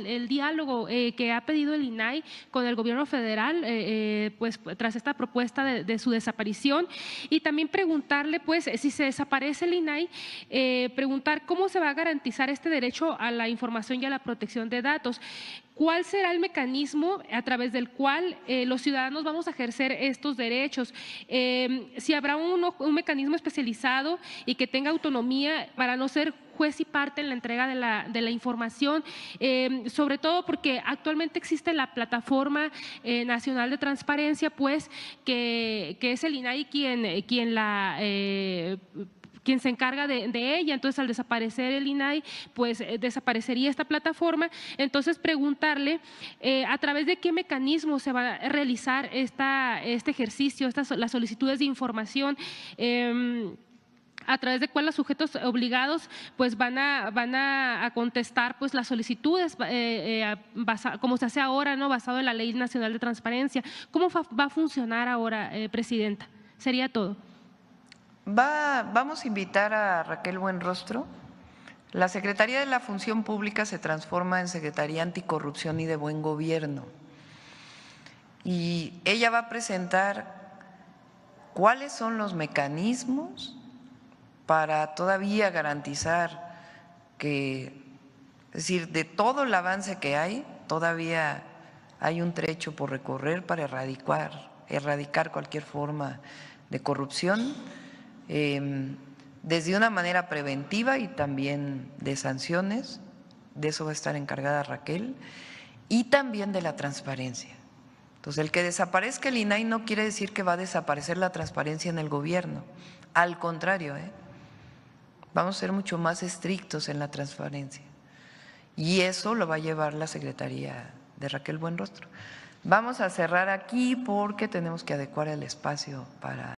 el diálogo que ha pedido el INAI con el gobierno federal, pues tras esta propuesta de su desaparición, y también preguntarle, pues, si se desaparece el INAI, preguntar cómo se va a garantizar este derecho a la información y a la protección de datos. ¿Cuál será el mecanismo a través del cual los ciudadanos vamos a ejercer estos derechos? Si habrá un mecanismo especializado y que tenga autonomía para no ser juez y parte en la entrega de la información, sobre todo porque actualmente existe la Plataforma Nacional de Transparencia, pues, que es el INAI quien se encarga de ella. Entonces, al desaparecer el INAI, pues desaparecería esta plataforma. Entonces, preguntarle a través de qué mecanismo se va a realizar este ejercicio, las solicitudes de información, a través de cuál los sujetos obligados pues van a contestar pues las solicitudes, como se hace ahora, ¿no? Basado en la Ley Nacional de Transparencia. ¿Cómo va a funcionar ahora, Presidenta? Sería todo. Vamos a invitar a Raquel Buenrostro. La Secretaría de la Función Pública se transforma en Secretaría Anticorrupción y de Buen Gobierno. Y ella va a presentar cuáles son los mecanismos para todavía garantizar que, es decir, de todo el avance que hay, todavía hay un trecho por recorrer para erradicar cualquier forma de corrupción, desde una manera preventiva y también de sanciones. De eso va a estar encargada Raquel, y también de la transparencia. Entonces, el que desaparezca el INAI no quiere decir que va a desaparecer la transparencia en el gobierno. Al contrario, vamos a ser mucho más estrictos en la transparencia. Y eso lo va a llevar la Secretaría de Raquel Buenrostro. Vamos a cerrar aquí porque tenemos que adecuar el espacio para